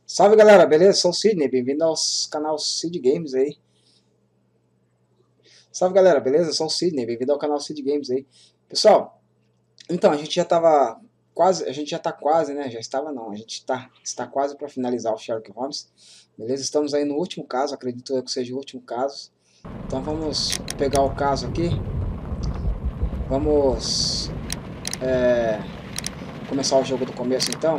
Salve galera, beleza? Sou o Sidney, bem-vindo ao canal Sid Games aí. Salve galera, beleza? Sou o Sidney, bem-vindo ao canal Sid Games aí. Pessoal, então a gente já tava quase, a gente já tá quase, né? Já estava não, a gente está quase para finalizar o Sherlock Holmes. Beleza? Estamos aí no último caso, acredito eu que seja o último caso. Então vamos pegar o caso aqui. Vamos começar o jogo do começo então.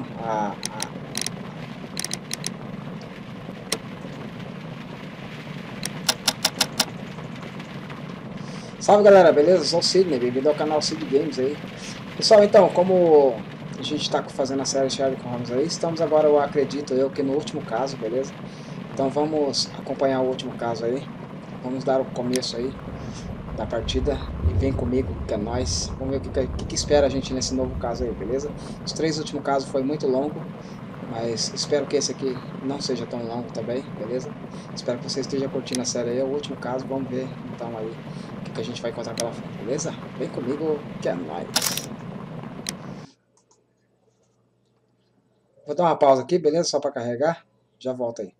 Salve galera, beleza? Sou o Sidney, bem-vindo ao canal Sid Games aí. Pessoal, então, como a gente está fazendo a série Sherlock Holmes aí, estamos agora, eu acredito eu, que no último caso, beleza? Então vamos acompanhar o último caso aí. Vamos dar o começo aí da partida e vem comigo, que é nóis. Vamos ver o que espera a gente nesse novo caso aí, beleza? Os 3 últimos casos foi muito longo, mas espero que esse aqui não seja tão longo também, beleza? Espero que você esteja curtindo a série aí, é o último caso, vamos ver então aí o que a gente vai encontrar pela frente, beleza? Vem comigo, que é nóis. Vou dar uma pausa aqui, beleza? Só para carregar, já volto aí.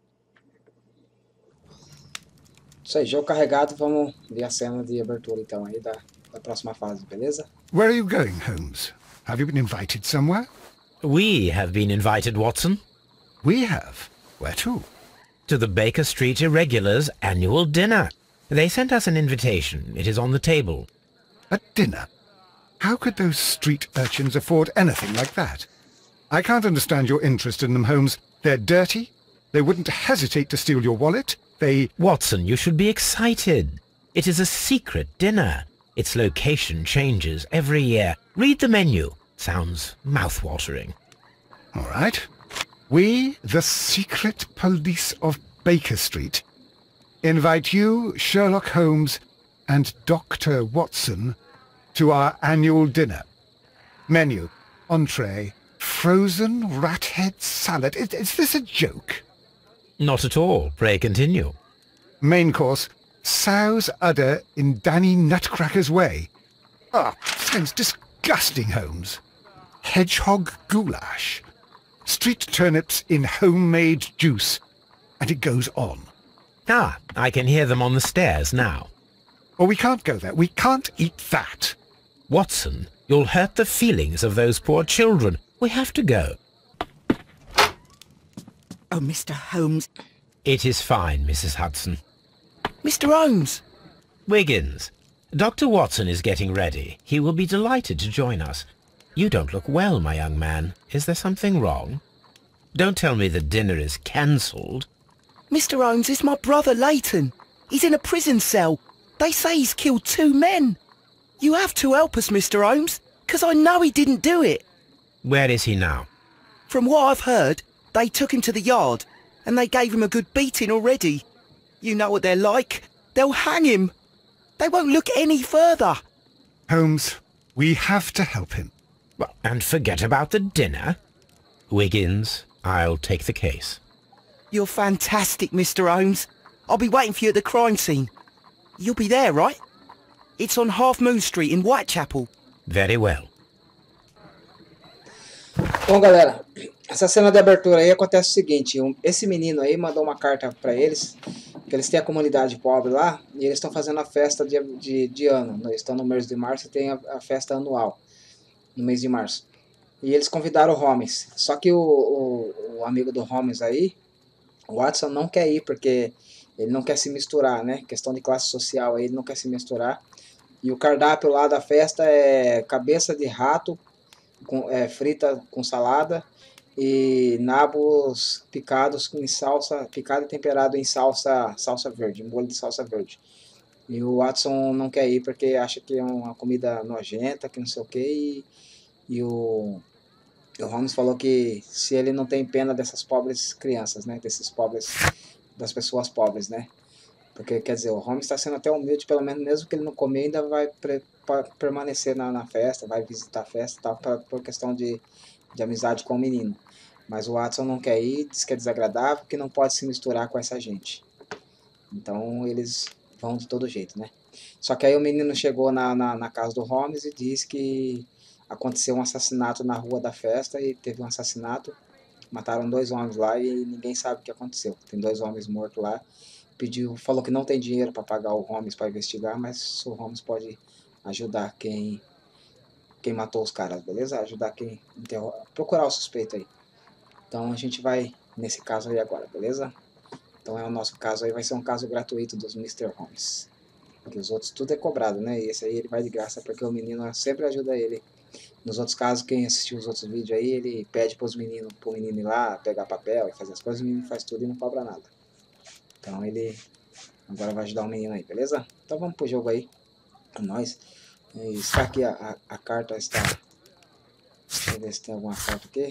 Isso aí, jogo carregado, vamos ver a cena de abertura então aí da próxima fase, beleza? Where are you going, Holmes? Have you been invited somewhere? We have been invited, Watson. We have. Where to? To the Baker Street Irregulars' annual dinner. They sent us an invitation. It is on the table. A dinner? How could those street urchins afford anything like that? I can't understand your interest in them, Holmes. They're dirty. They wouldn't hesitate to steal your wallet. They... Watson, you should be excited. It is a secret dinner. Its location changes every year. Read the menu. Sounds mouth-watering. All right. We, the secret police of Baker Street, invite you, Sherlock Holmes, and Dr. Watson to our annual dinner. Menu, entree, frozen rat head salad. Is this a joke? Not at all. Pray continue. Main course, sow's udder in Danny Nutcracker's way. Sounds disgusting, Holmes. Hedgehog goulash. Street turnips in homemade juice. And it goes on. Ah, I can hear them on the stairs now. Oh, we can't go there. We can't eat that. Watson, you'll hurt the feelings of those poor children. We have to go. Oh, Mr. Holmes. It is fine, Mrs. Hudson. Mr. Holmes! Wiggins, Dr. Watson is getting ready. He will be delighted to join us. You don't look well, my young man. Is there something wrong? Don't tell me the dinner is cancelled. Mr. Holmes, it's my brother Leighton. He's in a prison cell. They say he's killed 2 men. You have to help us, Mr. Holmes, 'cause I know he didn't do it. Where is he now? From what I've heard, they took him to the yard, and they gave him a good beating already. You know what they're like. They'll hang him. They won't look any further. Holmes, we have to help him. Well, and forget about the dinner? Wiggins, I'll take the case. You're fantastic, Mr. Holmes. I'll be waiting for you at the crime scene. You'll be there, right? It's on Half Moon Street in Whitechapel. Very well. Bom galera, essa cena de abertura aí acontece o seguinte, esse menino aí mandou uma carta para eles, que eles têm a comunidade pobre lá, e eles estão fazendo a festa de ano, eles estão no mês de março e tem a festa anual, no mês de março. E eles convidaram o Holmes, só que o amigo do Holmes aí, o Watson, não quer ir, porque ele não quer se misturar, né, questão de classe social aí, ele não quer se misturar. E o cardápio lá da festa é cabeça de rato, frita com salada e nabos picados em salsa, picado e temperado em salsa verde, molho de salsa verde. E o Watson não quer ir porque acha que é uma comida nojenta, que não sei o que, e o Holmes falou que se ele não tem pena dessas pobres crianças, né, das pessoas pobres, né, porque quer dizer, o Holmes está sendo até humilde, pelo menos mesmo que ele não comer, ainda vai permanecer na festa, vai visitar a festa, tal, por questão de amizade com o menino. Mas o Watson não quer ir, diz que é desagradável, que não pode se misturar com essa gente. Então eles vão de todo jeito, né? Só que aí o menino chegou na casa do Holmes e disse que aconteceu um assassinato na rua da festa, e teve um assassinato Mataram 2 homens lá e ninguém sabe o que aconteceu. Tem 2 homens mortos lá. Falou que não tem dinheiro para pagar o Holmes para investigar, mas o Holmes pode ajudar quem matou os caras, beleza? Ajudar quem procurar o suspeito aí. Então a gente vai nesse caso aí agora, beleza? Então o nosso caso aí vai ser um caso gratuito dos Mr. Holmes. Porque os outros tudo é cobrado, né? E esse aí ele vai de graça porque o menino sempre ajuda ele. Nos outros casos, quem assistiu os outros vídeos aí, ele pede pro menino ir lá, pegar papel e fazer as coisas, o menino faz tudo e não cobra nada. Então ele agora vai ajudar o menino aí, beleza? Então vamos pro jogo aí. Nós. Está aqui a carta, está... Deixa eu ver se tem alguma carta aqui.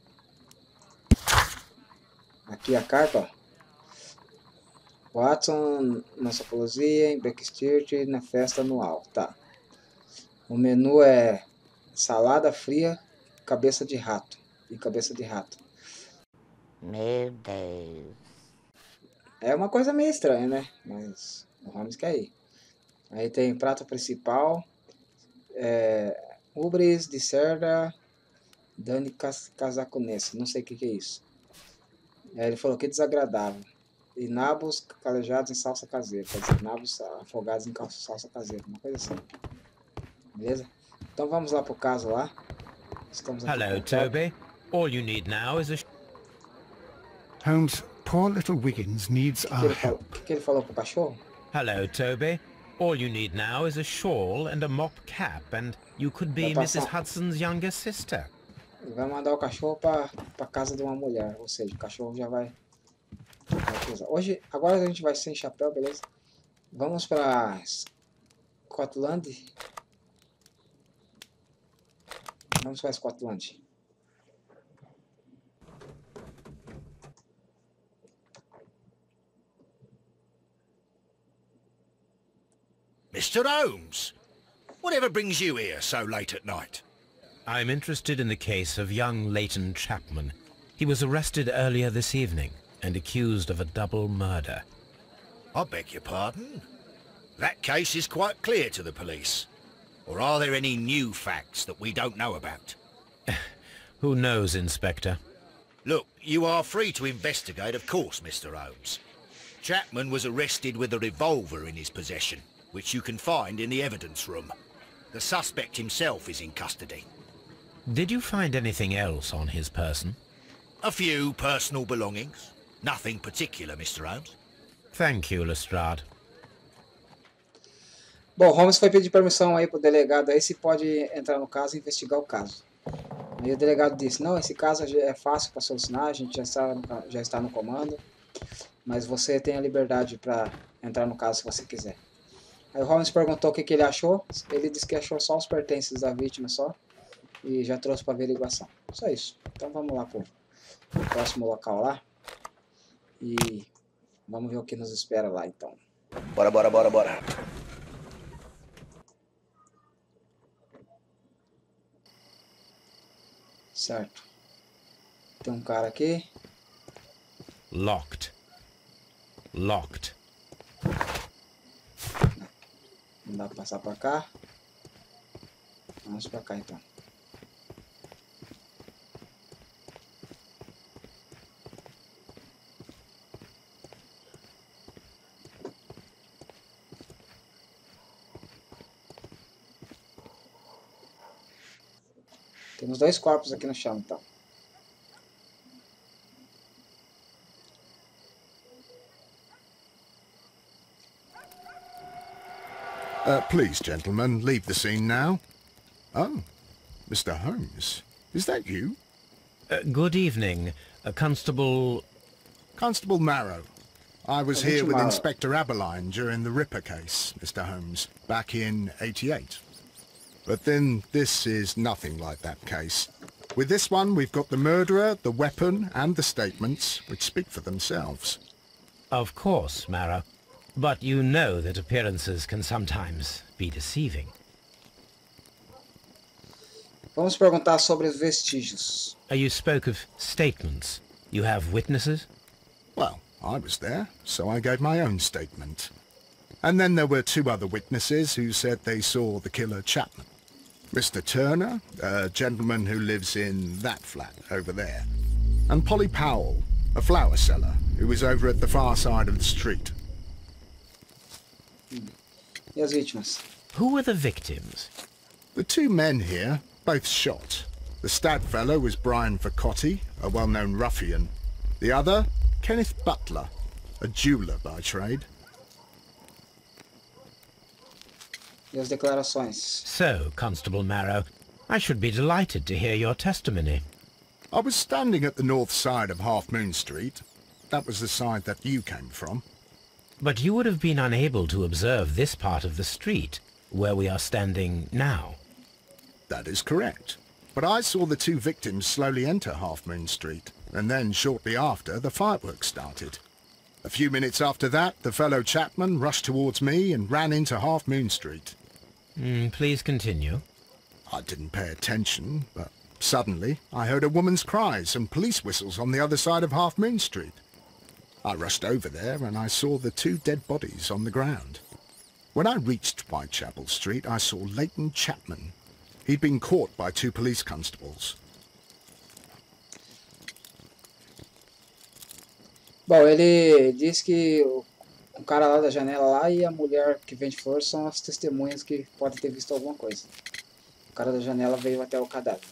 Aqui a carta, ó. Watson, na sopologia, em Backstreet, na festa anual. Tá. O menu é salada fria, cabeça de rato. E cabeça de rato. Meu Deus. É uma coisa meio estranha, né? Mas o Holmes quer ir. Aí tem prato principal. Ubres de cerda. Dani casaconense. Não sei o que é isso. Aí ele falou que desagradável. E nabos calejados em salsa caseira. Quer dizer, nabos afogados em salsa caseira. Uma coisa assim. Beleza? Então vamos lá pro caso lá. Estamos aqui. Hello, Toby. All you need now is a... Holmes, poor little Wiggins needs our help. O que ele falou pro cachorro? Hello, Toby. All you need now is a shawl and a mop cap, and you could be Mrs. Hudson's younger sister. Ele vai mandar o cachorro pra casa de uma mulher. Ou seja, o cachorro já vai usar. Agora a gente vai sem chapéu, beleza? Vamos pra Scotland. Vamos pra Scotland. Mr. Holmes, whatever brings you here so late at night? I'm interested in the case of young Leighton Chapman. He was arrested earlier this evening and accused of a double murder. I beg your pardon? That case is quite clear to the police. Or are there any new facts that we don't know about? Who knows, Inspector? Look, you are free to investigate, of course, Mr. Holmes. Chapman was arrested with a revolver in his possession, which you can find in the evidence room. The suspect himself is in custody. Did you find anything else on his person? A few personal belongings. Nothing particular, Mr. Holmes. Thank you, Lestrade. Bom, Holmes foi pedir permissão aí pro delegado aí se pode entrar no caso e investigar o caso. Aí o delegado disse, não, esse caso é fácil para solucionar, a gente já está no comando, mas você tem a liberdade para entrar no caso se você quiser. Aí o Holmes perguntou o que ele achou, ele disse que achou só os pertences da vítima só, e já trouxe para averiguação. Só isso. Então vamos lá pro próximo local lá, e vamos ver o que nos espera lá então. Bora. Certo. Tem um cara aqui. Locked. Locked. Não dá pra passar pra cá. Vamos pra cá então. Temos 2 corpos aqui no chão então. Please, gentlemen, leave the scene now. Oh, Mr. Holmes, is that you? Good evening, Constable... Constable Marrow. I was here with Marrow. Inspector Aberline during the Ripper case, Mr. Holmes, back in '88. But then this is nothing like that case. With this one, we've got the murderer, the weapon, and the statements, which speak for themselves. Of course, Marrow. But you know that appearances can sometimes be deceiving. Vamos perguntar sobre os vestígios. You spoke of statements. You have witnesses? Well, I was there, so I gave my own statement. And then there were 2 other witnesses who said they saw the killer Chapman. Mr. Turner, a gentleman who lives in that flat over there. and Polly Powell, a flower seller, who was over at the far side of the street. E as vítimas? Who were the victims? The two men here, both shot. The stab fellow was Brian Vercotti, a well-known ruffian. The other, Kenneth Butler, a jeweller by trade. E as declarações? So, Constable Marrow, I should be delighted to hear your testimony. I was standing at the north side of Half Moon Street. That was the side that you came from. But you would have been unable to observe this part of the street, where we are standing now. That is correct. But I saw the two victims slowly enter Half Moon Street, and then shortly after, the fireworks started. A few minutes after that, the fellow Chapman rushed towards me and ran into Half Moon Street. Please continue. I didn't pay attention, but suddenly I heard a woman's cries and police whistles on the other side of Half Moon Street. I rushed over there and I saw the two dead bodies on the ground. When I reached Whitechapel Street, I saw Leighton Chapman. He'd been caught by two police constables. Bom, ele diz que o cara lá da janela lá e a mulher que vende flores são as testemunhas que podem ter visto alguma coisa. O cara da janela veio até o cadáver.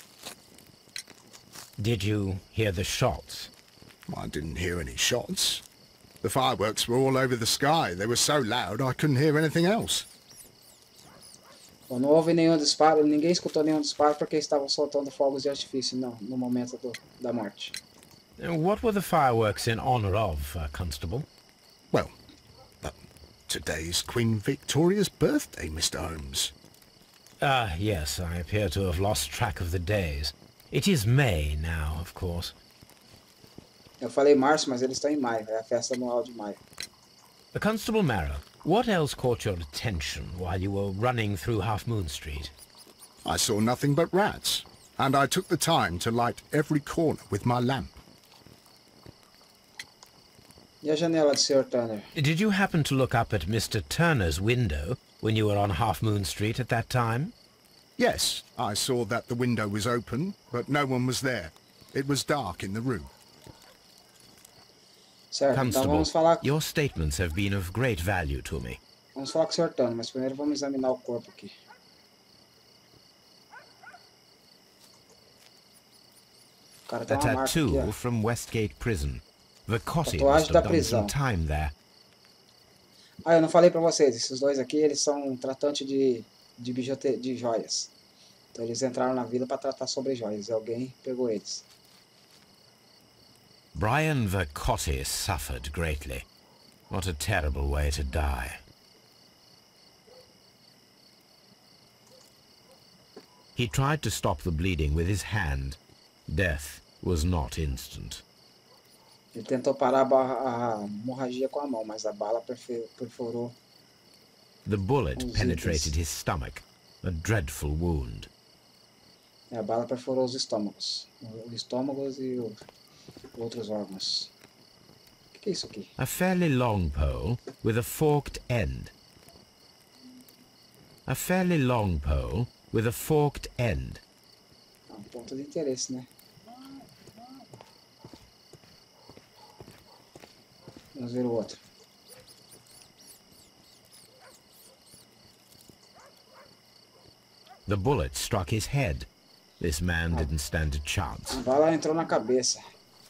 Did you hear the shots? I didn't hear any shots. The fireworks were all over the sky. They were so loud I couldn't hear anything else. Bom, não houve nenhum disparo, ninguém escutou nenhum disparo porque estavam soltando fogos de artifício no momento da morte. What were the fireworks in honor of, Constable? Well, today's Queen Victoria's birthday, Mr. Holmes. Ah, yes, I appear to have lost track of the days. It is May now, of course. Eu falei março, mas eles estão em maio, é a festa anual de maio. Constable Marrow, what else caught your attention while you were running through Half Moon Street? I saw nothing but rats, and I took the time to light every corner with my lamp. E a janela do Sr. Turner? Did you happen to look up at Mr. Turner's window when you were on Half Moon Street at that time? Yes, I saw that the window was open, but no one was there. It was dark in the room. Certo, então Constable, vamos falar, your statements have been of great value to me. vamos falar com o Sr. Turner, mas primeiro vamos examinar o corpo aqui. O cara A tem uma marca aqui, tattoo ó. from Westgate Prison. Vercotti Tatuagem must da have done prisão. some time there. Ah, eu não falei pra vocês, esses dois aqui, eles são tratantes de joias. Então eles entraram na vila para tratar sobre joias e alguém pegou eles. Brian Vercotti suffered greatly. What a terrible way to die. He tried to stop the bleeding with his hand. Death was not instant. Ele tentou parar a hemorragia com a mão, mas a bala perfurou. The bullet Os penetrated itens. his stomach, a dreadful wound. A bala perfurou os estômagos. Os estômagos e os outros órgãos. O que é isso aqui? A fairly long pole with a forked end. A fairly long pole with a forked end. É um ponto de interesse, né? Vamos ver o outro. The bullet struck his head. This man didn't stand a chance. A bala entrou na cabeça.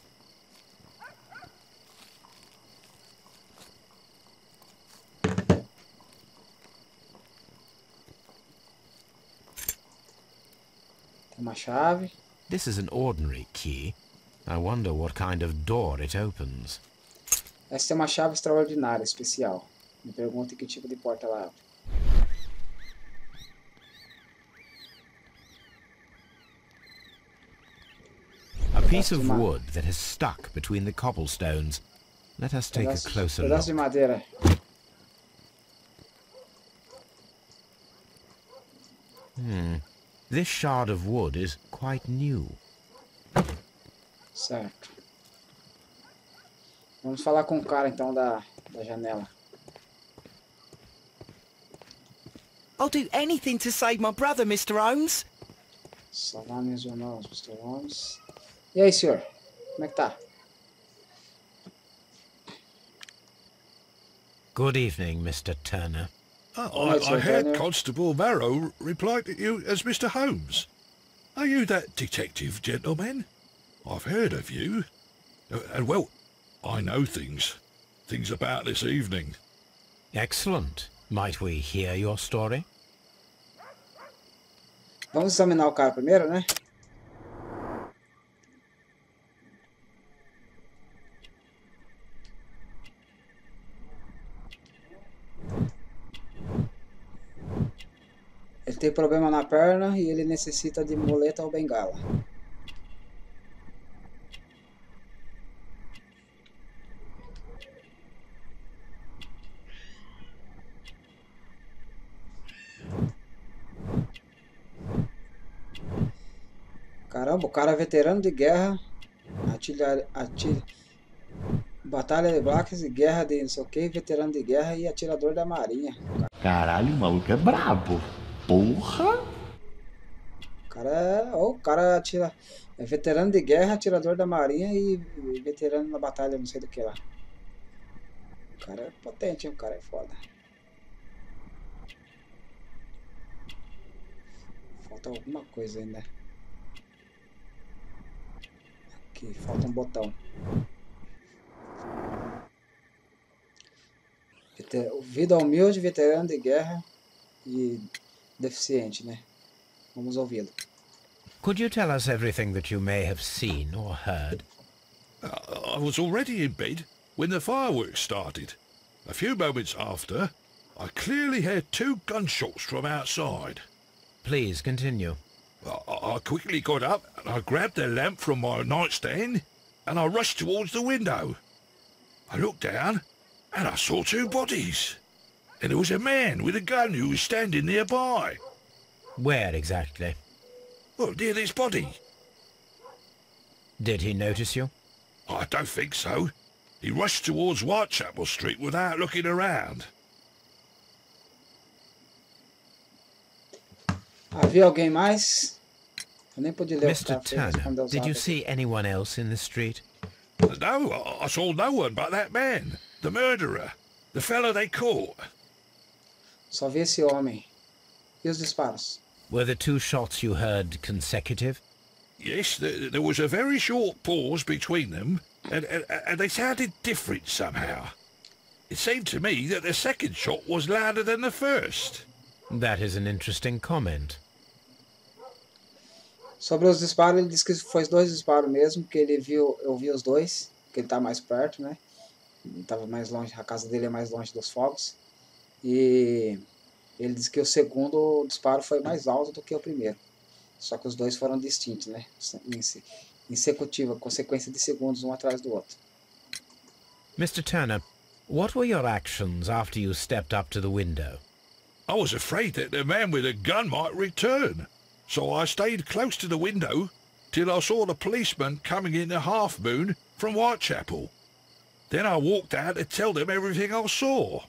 Tem uma chave. This is an ordinary key. I wonder what kind of door it opens. Essa é uma chave extraordinária, especial. Me pergunta que tipo de porta ela abre. A piece of wood that has stuck between the cobblestones. Let us take a closer Pedaço de look. madeira. This shard of wood is quite new. Certo. Vamos falar com o cara então da janela. I'll do anything to save my brother, Mr. Holmes. Salvar minhas irmãos, Mr. Holmes. E aí, senhor? Como é que tá? Good evening, Mr. Turner. Oh, Right, I Sir heard Turner. Constable Marrow reply to you as Mr. Holmes. Are you that detective gentleman? I've heard of you. And well, I know things about this evening. Excellent. Might we hear your story? Vamos examinar o cara primeiro, né? Ele tem problema na perna e ele necessita de muleta ou bengala. Caramba, o cara é veterano de guerra, batalha de Blacks e guerra de não sei o que, veterano de guerra e atirador da marinha. Caralho, o maluco é brabo. Porra! O cara é veterano de guerra, atirador da marinha e veterano na batalha, não sei do que lá. O cara é potente, hein? O cara é foda. Falta alguma coisa ainda. Aqui, falta um botão. Vida humilde, veterano de guerra e deficiente, né? Vamos ouvi-lo. Could you tell us everything that you may have seen or heard? I was already in bed when the fireworks started. A few moments after, I clearly heard 2 gunshots from outside. Please continue. I quickly got up and I grabbed the lamp from my nightstand and I rushed towards the window. I looked down and I saw 2 bodies. And there was a man with a gun who was standing nearby. Where exactly? Well, near this body. Did he notice you? I don't think so. He rushed towards Whitechapel Street without looking around. Havia alguém mais? Eu nem pude ler o que Mr. tá feito quando eu Turner, did you usava. see anyone else in the street? No, I saw no one but that man, the murderer, the fellow they caught. Só vi esse homem. E os disparos? Were the 2 shots you heard consecutive? Yes, there was a very short pause between them, and they sounded different somehow. It seemed to me that the second shot was louder than the first. That is an interesting comment. Sobre os disparos, ele disse que foi 2 disparos mesmo, que eu vi os 2, que ele tá mais perto, né? Ele tava mais longe, a casa dele é mais longe dos fogos. E ele disse que o segundo disparo foi mais alto do que o primeiro. Só que os 2 foram distintos, né? Em consequência de segundos, um atrás do outro. Mr. Turner, what were your actions after you stepped up to the window? I was afraid that the man with a gun might return, so I stayed close to the window till I saw the policeman coming in the Half Moon from Whitechapel. Then I walked out to tell them everything I saw.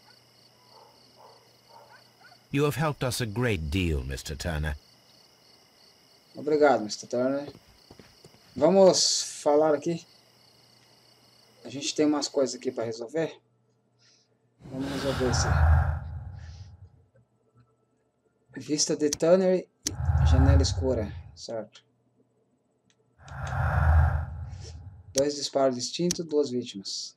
You have helped us a great deal, Mr. Turner. Obrigado, Mr. Turner. Vamos falar aqui. A gente tem umas coisas aqui para resolver. Vamos resolver isso. Vista de Turner e janela escura, certo? 2 disparos distintos, 2 vítimas.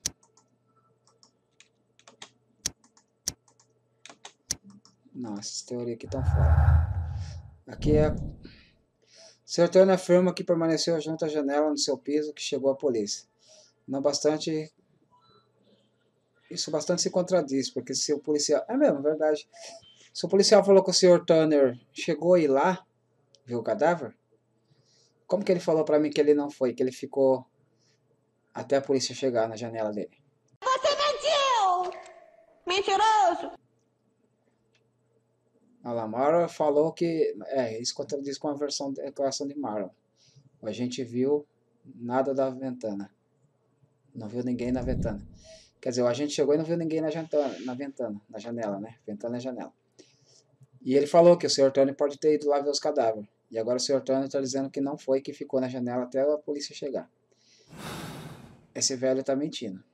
Não, essas teorias aqui estão fora. Aqui é... Sr. Turner afirma que permaneceu junto à janela no seu piso que chegou a polícia. Não bastante... Isso bastante se contradiz, porque se o policial... É mesmo, verdade. Se o policial falou que o Sr. Turner chegou a ir lá, viu o cadáver, como que ele falou pra mim que ele não foi, que ele ficou até a polícia chegar na janela dele? Você mentiu! Mentiroso! A Lamara falou que... isso contradiz com a declaração de Marlon. A gente viu nada da ventana. Não viu ninguém na ventana. Quer dizer, a gente chegou e não viu ninguém na janela, né? Ventana é janela. E ele falou que o Sr. Turner pode ter ido lá ver os cadáveres. E agora o Sr. Turner está dizendo que não foi, que ficou na janela até a polícia chegar. Esse velho tá mentindo.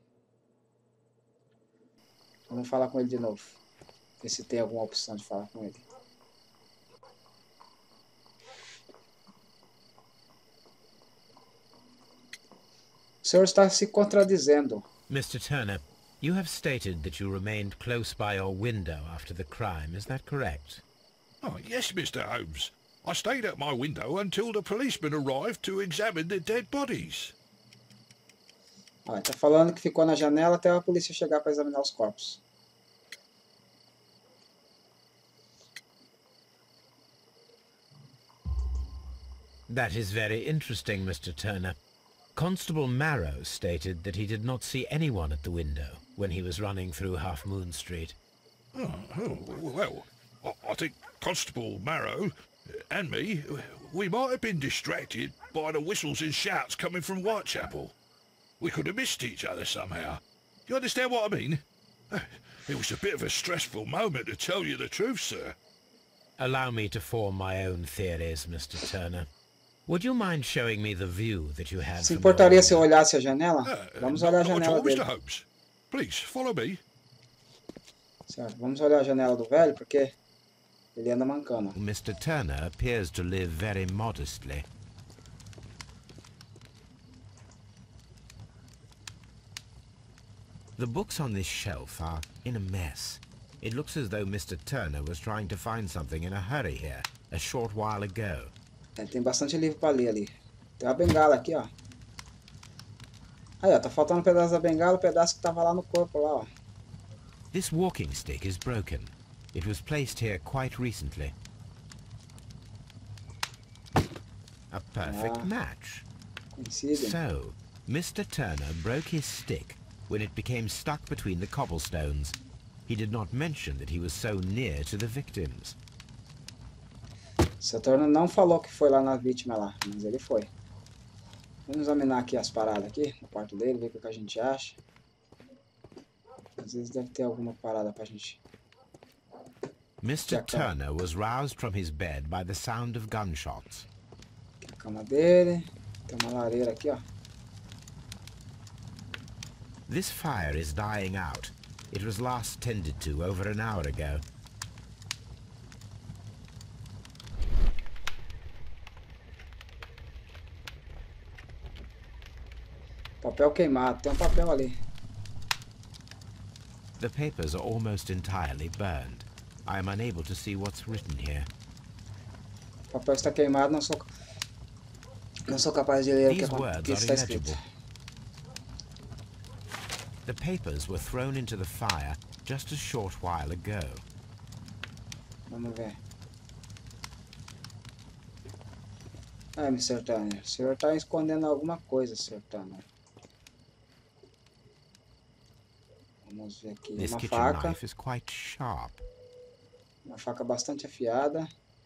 Vamos falar com ele de novo. Ver se tem alguma opção de falar com ele. O senhor está se contradizendo. Mr. Turner, you have stated that you remained close by your window after the crime, is that correct? Oh, yes, Mr. Holmes. I stayed at my window until the policeman arrived to examine the dead bodies. Olha, tá falando que ficou na janela até a polícia chegar para examinar os corpos. That is very interesting, Mr. Turner. Constable Marrow stated that he did not see anyone at the window when he was running through Half Moon Street. Well, I think Constable Marrow and me, we might have been distracted by the whistles and shouts coming from Whitechapel. We could have missed each other somehow. You understand what I mean? It was a bit of a stressful moment, to tell you the truth, sir. Allow me to form my own theories, Mr. Turner. Would you mind showing me the view that you had? Se importaria se eu olhasse a janela? Vamos olhar a Not at janela all, dele. Mr. Holmes. Please, follow me. Certo, vamos olhar a janela do velho, porque ele anda mancando. Mr. Turner appears to live very modestly. The books on this shelf are in a mess. It looks as though Mr. Turner was trying to find something in a hurry here, a short while ago. Tem bastante livro para ler ali. Tem uma bengala aqui, ó. Aí, ó, tá faltando um pedaço da bengala, o pedaço que tava lá no corpo, lá, ó. This walking stick is broken. It was placed here quite recently. A perfect match. Coincidem. So, Mr. Turner broke his stick when it became stuck between the cobblestones. He did not mention that he was so near to the victims. Seu Turner não falou que foi lá na vítima lá, mas ele foi. Vamos examinar aqui as paradas aqui, no quarto dele, ver o que a gente acha. Às vezes deve ter alguma parada pra gente. Mr. Turner was roused from his bed by the sound of gunshots. Aqui a cama dele. Tem uma lareira aqui, ó. This fire is dying out. It was last tended to over an hour ago. Papel queimado, tem um papel ali. The papers are almost entirely burned. I am unable to see what's written here. O papel está queimado, não sou capaz de ler o These que words are está escrito. illegible. The papers were thrown into the fire just a short while ago. Vamos ver. Ah, Mr. Turner, o senhor está escondendo alguma coisa, Sr. Turner. Vamos ver aqui. This Uma kitchen faca. knife is quite sharp. Uma faca bastante afiada.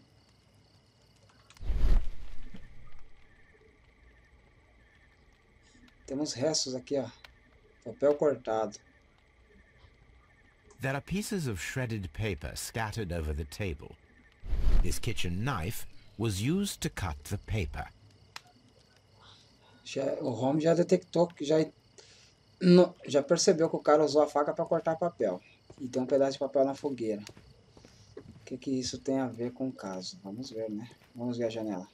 Temos restos aqui, ó. Papel cortado. There are pieces of shredded paper scattered over the table. This kitchen knife was used to cut the paper. O Holmes já detectou que já percebeu que o cara usou a faca para cortar papel. E tem um pedaço de papel na fogueira. O que isso tem a ver com o caso? Vamos ver, né? Vamos ver a janela.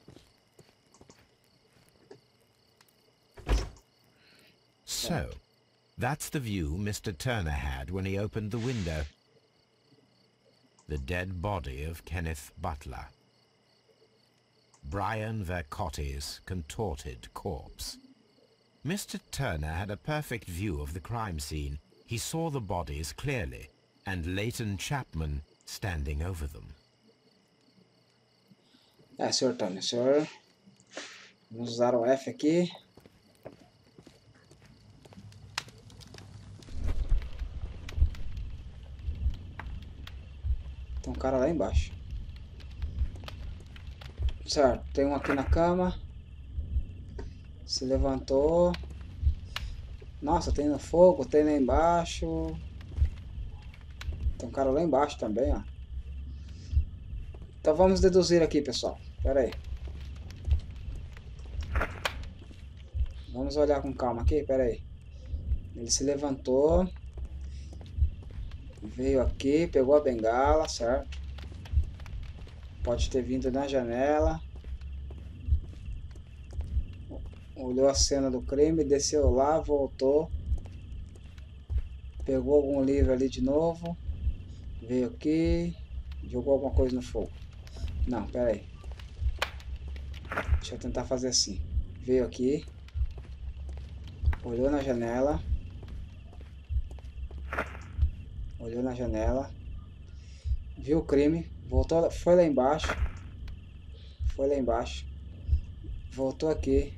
So, that's the view Mr. Turner had when he opened the window. The dead body of Kenneth Butler. Brian Vercotti's contorted corpse. Mr. Turner had a perfect view of the crime scene. He saw the bodies clearly, and Leighton Chapman standing over them. Sr. Turner, senhor. Vamos usar o F aqui. Tem um cara lá embaixo. Certo, tem um aqui na cama. Se levantou. Nossa, tem no fogo, tem lá embaixo. Tem um cara lá embaixo também, ó. Então vamos deduzir aqui, pessoal. Espera aí. Vamos olhar com calma aqui, pera aí. Ele se levantou. Veio aqui, pegou a bengala, certo? Pode ter vindo na janela. Olhou a cena do crime, desceu lá, voltou. Pegou algum livro ali de novo. Veio aqui. Jogou alguma coisa no fogo. Não, pera aí. Deixa eu tentar fazer assim. Veio aqui. Olhou na janela. Olhou na janela. Viu o crime. Voltou, foi lá embaixo. Foi lá embaixo. Voltou aqui.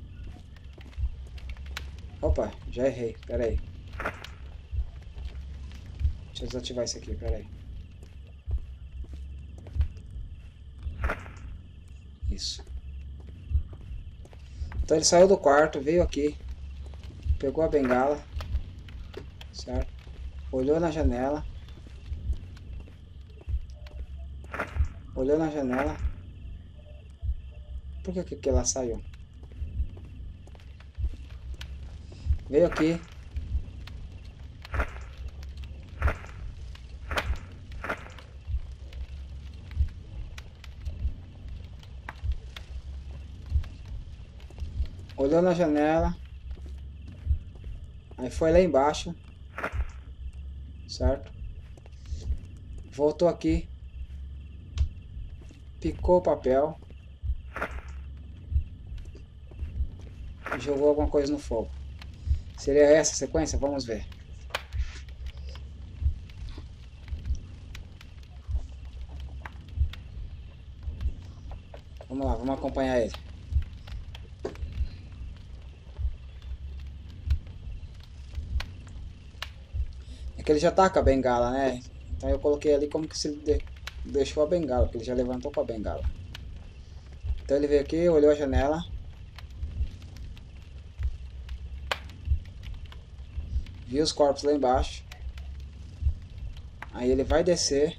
Opa, já errei. Pera aí. Deixa eu desativar isso aqui, pera aí. Isso. Então ele saiu do quarto, veio aqui. Pegou a bengala. Certo? Olhou na janela. Olhou na janela. Por que ela saiu? Veio aqui. Olhou na janela. Aí foi lá embaixo. Certo? Voltou aqui. Picou o papel. E jogou alguma coisa no fogo. Seria essa a sequência? Vamos ver. Vamos lá, vamos acompanhar ele. É que ele já tá com a bengala, né? Então eu coloquei ali como que se ele deixou a bengala, porque ele já levantou com a bengala. Então ele veio aqui, olhou a janela. Viu os corpos lá embaixo. Aí ele vai descer.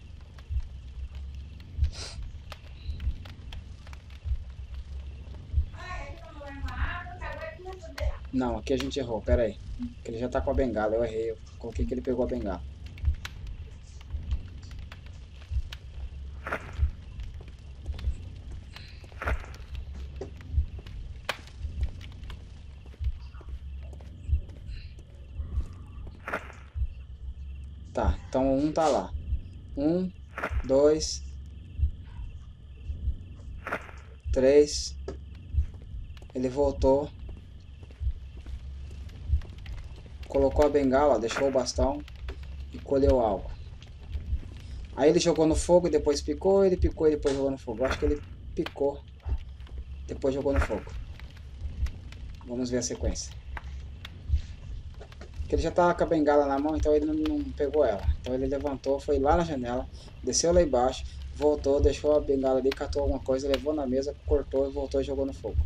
Não, aqui a gente errou, pera aí. Porque ele já tá com a bengala, eu errei. Eu coloquei que ele pegou a bengala. Tá, então um tá lá. 1, 2, 3. Ele voltou. Colocou a bengala, deixou o bastão e colheu algo. Aí ele jogou no fogo e depois picou, ele picou e depois jogou no fogo. Eu acho que ele picou, depois jogou no fogo. Vamos ver a sequência. Porque ele já estava com a bengala na mão, então ele não pegou ela. Então ele levantou, foi lá na janela, desceu lá embaixo, voltou, deixou a bengala ali, catou alguma coisa, levou na mesa, cortou e voltou e jogou no fogo.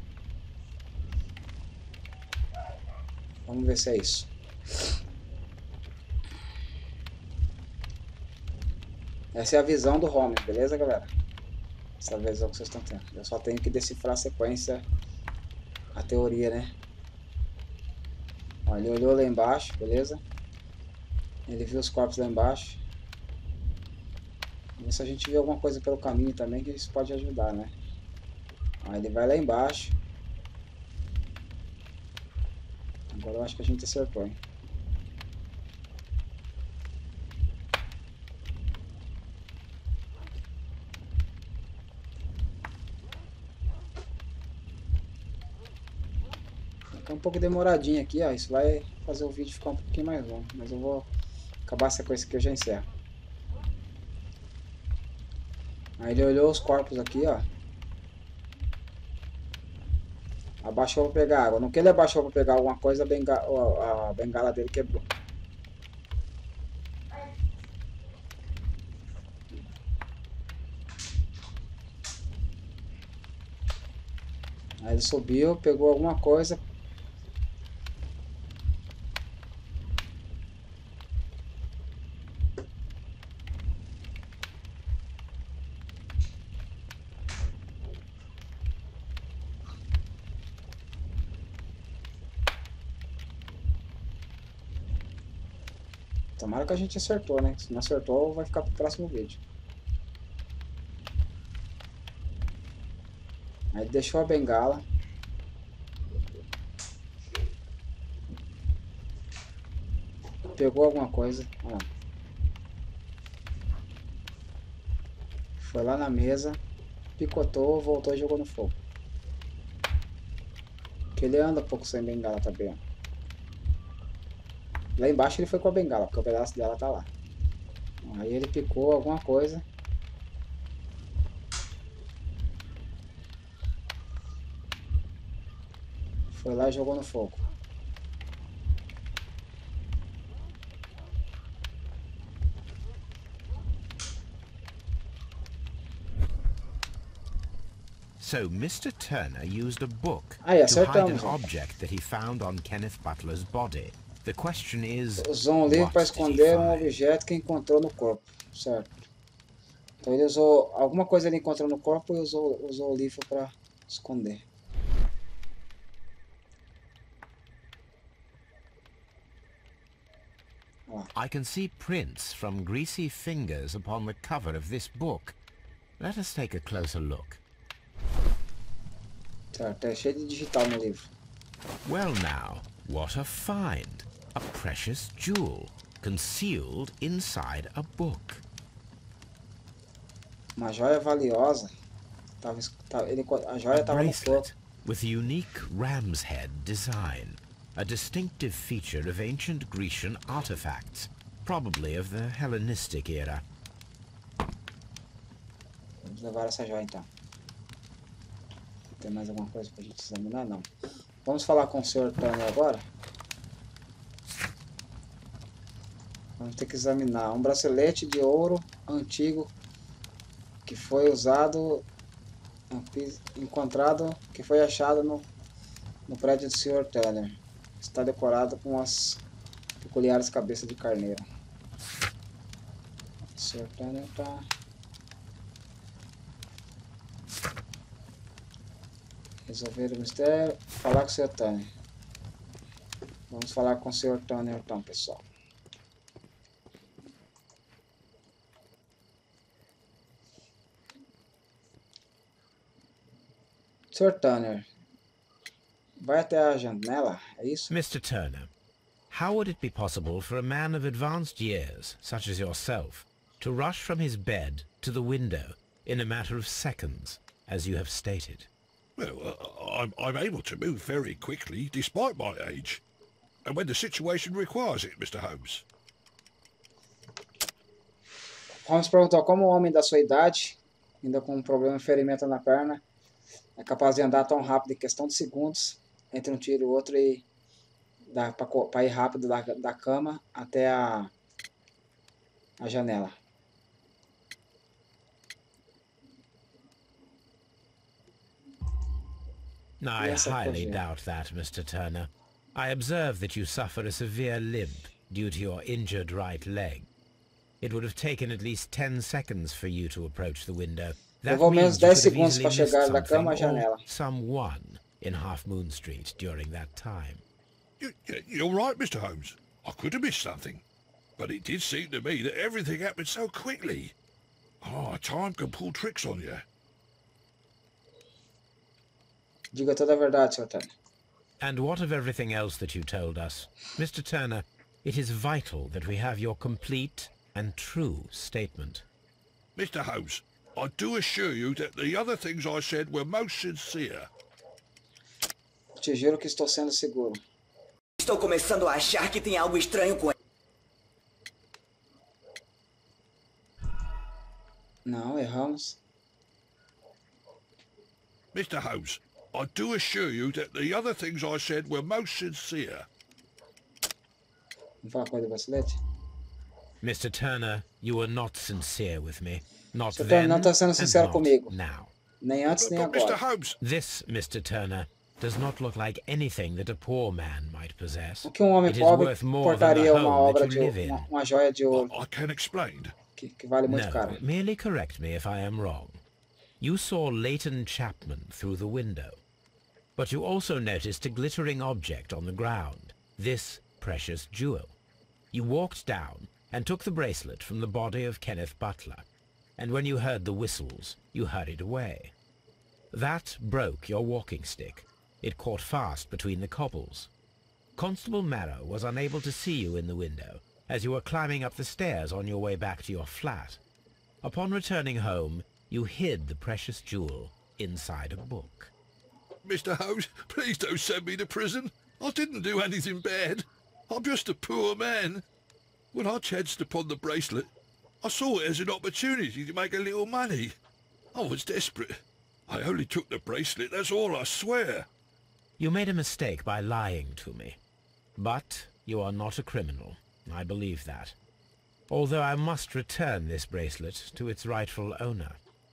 Vamos ver se é isso. Essa é a visão do Holmes, beleza, galera? Essa é a visão que vocês estão tendo. Eu só tenho que decifrar a sequência, a teoria, né? Ó, ele olhou lá embaixo, beleza? Ele viu os corpos lá embaixo. E se a gente vê alguma coisa pelo caminho também, que isso pode ajudar, né? Ó, ele vai lá embaixo. Agora eu acho que a gente acertou, hein? Tá um pouco demoradinho aqui, ó. Isso vai fazer o vídeo ficar um pouquinho mais longo. Mas eu vou acabar essa coisa aqui e eu já encerro. Aí ele olhou os corpos aqui, ó. Abaixou para pegar água. No que ele abaixou para pegar alguma coisa, a bengala dele quebrou. Aí ele subiu, pegou alguma coisa. Tomara que a gente acertou, né? Se não acertou, vai ficar pro próximo vídeo. Aí deixou a bengala. Pegou alguma coisa. Olha lá. Foi lá na mesa. Picotou, voltou e jogou no fogo. Que ele anda um pouco sem bengala também, ó. Lá embaixo ele foi com a bengala, porque o pedaço dela tá lá. Aí ele picou alguma coisa. Foi lá e jogou no fogo. So Mr. Turner used a book Aí, to hide acertamos. an object that he found on Kenneth Butler's body. The question is, Usou um livro para what did he esconder um find? objeto que encontrou no corpo, certo? Então ele usou alguma coisa, ele encontrou no corpo e usou o livro para esconder. I can see prints from greasy fingers upon the cover of this book. Let us take a closer look. Certo, é cheio de digital no livro. Well now, what a find! A precious jewel, concealed inside a book. Uma joia valiosa. A joia A estava no corpo. bracelet with a unique ram's head design, a distinctive feature of ancient Grecian artifacts, probably of the Hellenistic era. Vamos levar essa joia então. Tem mais alguma coisa pra gente examinar? Não. Vamos falar com o Sr. Turner agora. Vamos ter que examinar um bracelete de ouro antigo que foi usado, que foi achado no prédio do Sr. Turner. Está decorado com as peculiares cabeças de carneiro. O Sr. Turner está... Resolver o mistério, falar com o Sr. Turner. Vamos falar com o Sr. Turner então, pessoal. Sr. Turner, vai até a janela, é isso? Mr. Turner, how would it be possible for a man of advanced years, such as yourself, to rush from his bed to the window in a matter of seconds, as you have stated? Well, I'm able to move very quickly, despite my age. And when the situation requires it, Mr. Holmes. Holmes perguntou como um homem da sua idade, ainda com um problema de ferimento na perna, é capaz de andar tão rápido em questão de segundos, entre um tiro e outro, e dá para ir rápido da cama até a janela. I highly doubt that, Mr. Turner. I observe that you suffer a severe limp due to your injured right leg. It would have taken at least 10 seconds for you to approach the window. That Levou menos means you 10 could have segundos para easily missed chegar da cama à something janela. or someone in Half Moon Street during that time. You're right, Mr. Holmes. I could have missed something. But it did seem to me that everything happened so quickly. Oh, time can pull tricks on you. Diga toda a verdade, Sr. Turner. And what of everything else that you told us? Mr. Turner, it is vital that we have your complete and true statement. Mr. Holmes, I do assure you that the other things I said were most sincere. Te juro que estou sendo seguro. Estou começando a achar que tem algo estranho com ele. Não, erramos. Mr. Holmes, I do assure you that the other things I said were most sincere. Vamos falar com ele do bracelete? Mr. Turner, you were not sincere with me. Not Sr. Turner then não está sendo and sincero not comigo. now. Nem antes, nem But Mr. agora. Holmes, This, Mr. Turner, does not look like anything that a poor man might possess. O que um homem It is pobre worth more than the portaria uma home obra that de you live in. uma joia de ouro I can explain. que vale muito No, caro. merely correct me if I am wrong. You saw Leighton Chapman through the window, but you also noticed a glittering object on the ground, this precious jewel. You walked down and took the bracelet from the body of Kenneth Butler, and when you heard the whistles, you hurried away. That broke your walking stick. It caught fast between the cobbles. Constable Marrow was unable to see you in the window as you were climbing up the stairs on your way back to your flat. Upon returning home, you hid the precious jewel inside a book. Mr. Holmes, please don't send me to prison. I didn't do anything bad. I'm just a poor man. When I chanced upon the bracelet, I saw it as an opportunity to make a little money. I was desperate. I only took the bracelet, that's all, I swear. You made a mistake by lying to me. But you are not a criminal. I believe that. Although I must return this bracelet to its rightful owner.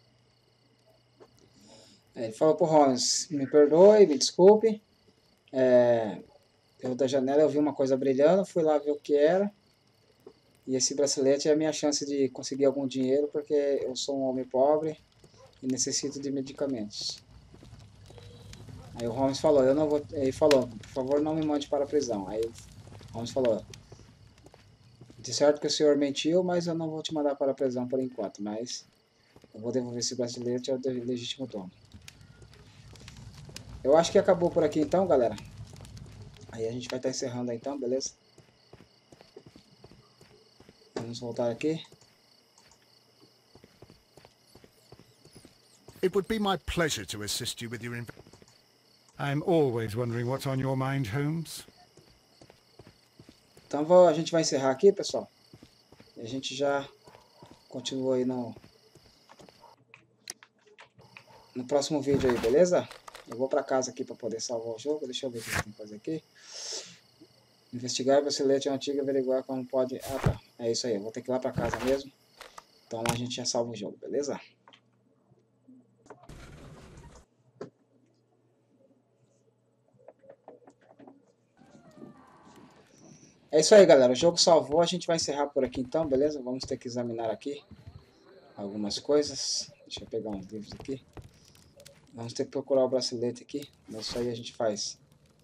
Ele falou pro Holmes, me perdoe, me desculpe. Eu da janela eu vi uma coisa brilhando, fui lá ver o que era. E esse bracelete é a minha chance de conseguir algum dinheiro, porque eu sou um homem pobre e necessito de medicamentos. Aí o Holmes falou, eu não vou... Ele falou, por favor, não me mande para a prisão. Aí o Holmes falou, de certo que o senhor mentiu, mas eu não vou te mandar para a prisão por enquanto, mas eu vou devolver esse bracelete ao legítimo dono. Eu acho que acabou por aqui então, galera. Aí a gente vai estar encerrando aí então, beleza? Vamos voltar aqui. It would be my pleasure to assist you with your I'm always wondering what's on your mind, Holmes. Então a gente vai encerrar aqui, pessoal. E a gente já continua aí no próximo vídeo aí, beleza? Eu vou para casa aqui para poder salvar o jogo. Deixa eu ver o que eu tenho que fazer aqui. Investigar o bracelete antigo e averiguar como pode... Ah, tá. É isso aí. Eu vou ter que ir lá para casa mesmo. Então a gente já salva o jogo, beleza? É isso aí, galera. O jogo salvou. A gente vai encerrar por aqui então, beleza? Vamos ter que examinar aqui algumas coisas. Deixa eu pegar uns livros aqui. Vamos ter que procurar o bracelete aqui. Mas isso aí a gente faz.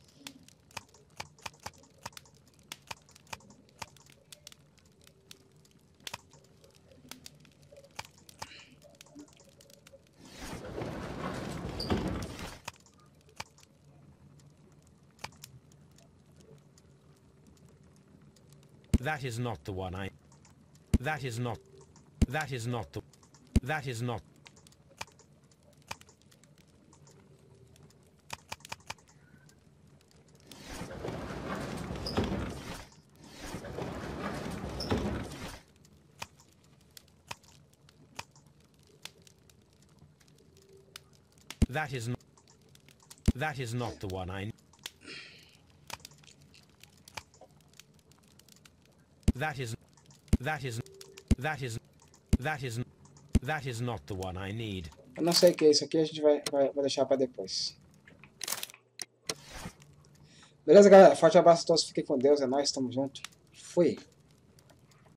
That is not the one I... That is not the... That is not... That is not the one I... That is not the one I need. Eu não sei o que é isso aqui, a gente vai deixar para depois. Beleza, galera? Forte abraço a todos, fiquem com Deus, é nóis, tamo junto. Fui!